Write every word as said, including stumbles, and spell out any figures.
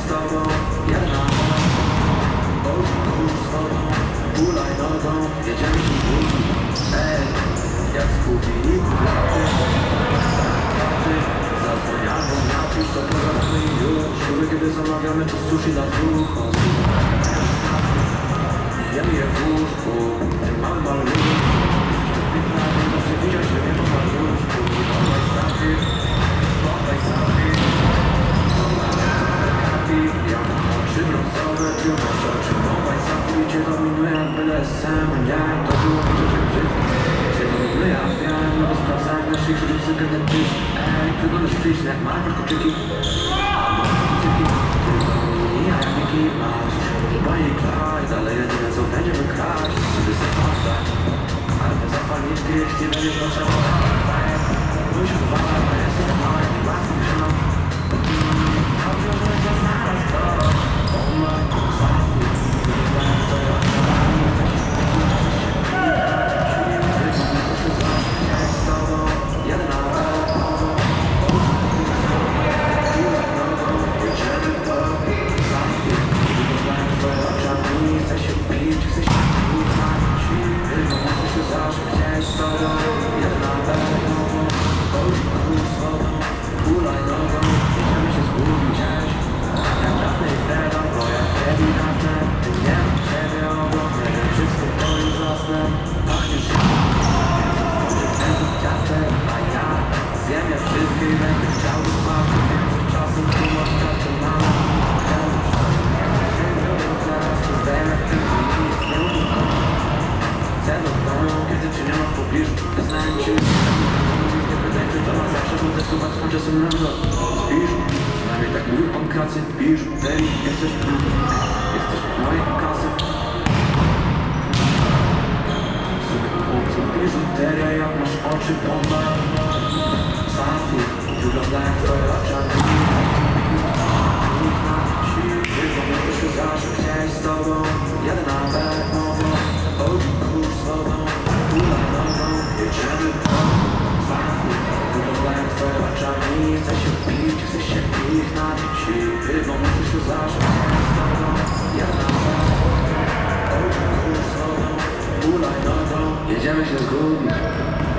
z tobą, jedna oczy kurz z wodą, hulaj nogą, jedziemy się zgubi. Ej, jak zgubi i kulaty, zadzwoniamy, napisz to pogadamy i już. Lubię kiedy zamawiamy to sushi dla dwóch osób. Jemy je w łóżku, tym mały malutku. Piękna, nie to się widzieć, że nie ma maluszku. Bombaj safi, bombaj safi. Ja mam oczy brązowe, ty masz oczy bombaj safi. Cię dominuje jak B D S M. Nie, to było rzeczy brzydkie. Cię dominuje, ja wiem, no bo sprawdzałem naszych żywcy genetycznych. Ej, wyglądasz ślicznie jak marker koczyki. Albo koczyki, ty dominuje, a jaki masz. Bani klaj, dalej jedyne co będzie wykraść. Żeby se postać, ale to zapalniczki, jeśli będziesz potrzebował. Byś uważał, że jestem mały i łatwy grzał. Dobrze, że to znalazł to. Bomba, safi, wygląda to jak zabranie. Z tobą, jedna nowo. Jedziemy po safi. Chcę się pić, chcę się pić, znać tylko muszę się zawsze chcieć z tobą. Jedna nowo, oczy kurz z wodą, hulaj nogą, jedziemy się zgubić gdzieś. Jak Daphne i Freda, bo jak Freddy i Daphne. Ty nie mam ciebie obok, nie wiem wszystko to już zasnę. Pachniesz się, kręcę ciastem, a ja zjem je wszystkie i będę chciał zobaczyć. Więcej czasu tu masz czasem na nas. Celo domu, kiedy cię nie ma w pobliżu. Wyznałem ci, nie pytaj, czy to ma zawsze będę słuchać tymczasem na wzrok. Śpisz, przynajmniej tak mówił pan Kracy. Biżuterii, jesteś drugi, jesteś mojej kasy. Sobie chłopcu, biżuteria, jak masz oczy bomba. Safi, wygląda jak twoje oczami. Tylko muszę się zawsze chcieć z tobą. Jedna nowo, oczy kurz z wodą, hulaj nogą, jedziemy po safi. Wygląda jak twoje oczami. Chcę się pić, chcę się ich napić. Tylko muszę się zawsze chcieć z tobą. Jedna nowo, oczy kurz z wodą, hulaj nogą, jedziemy się zgubić.